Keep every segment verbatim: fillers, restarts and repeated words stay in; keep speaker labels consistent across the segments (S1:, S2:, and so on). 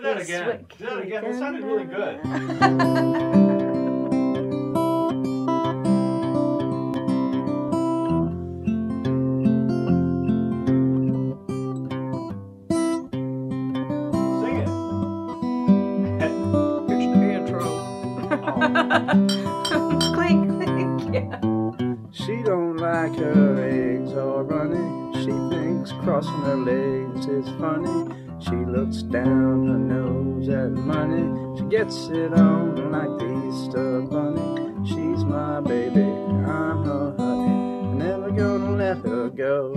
S1: that again. Do that again. That sounded really good. Sing it.
S2: Here's the intro.
S3: Clink, clink, yeah.
S4: She don't like her eggs all runny. She thinks crossing her legs is funny. She looks down her nose at money. She gets it on like the Easter bunny. She's my baby, I'm her honey. I'm never gonna let her go.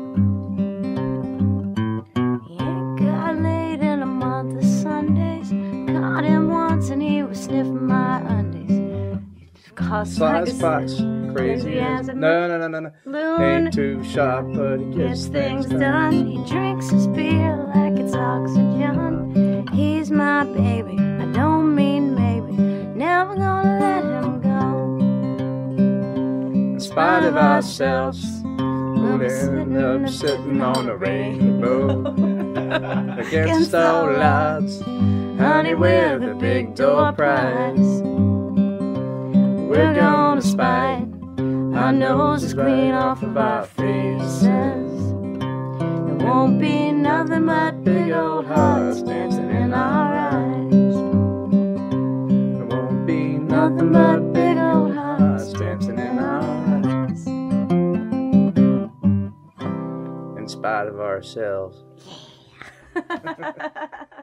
S3: He ain't got laid in a month of Sundays. Caught him once and he was sniffing my undies. Cost like a
S4: spots, crazy as a no, no, no, no, no. Ain't too sharp, but he gets things done.
S3: He drinks his beer like it's oxygen. He's my baby, I don't mean maybe. Never gonna let him go.
S4: In spite of ourselves, we'll end up sitting on a rainbow. Against all odds, honey, we're the big door prize. We're gonna spite our noses clean off of our faces. It won't be nothing but big old hearts dancing in our eyes. It won't be nothing but big old hearts dancing in our eyes. In spite of ourselves.
S3: Yeah.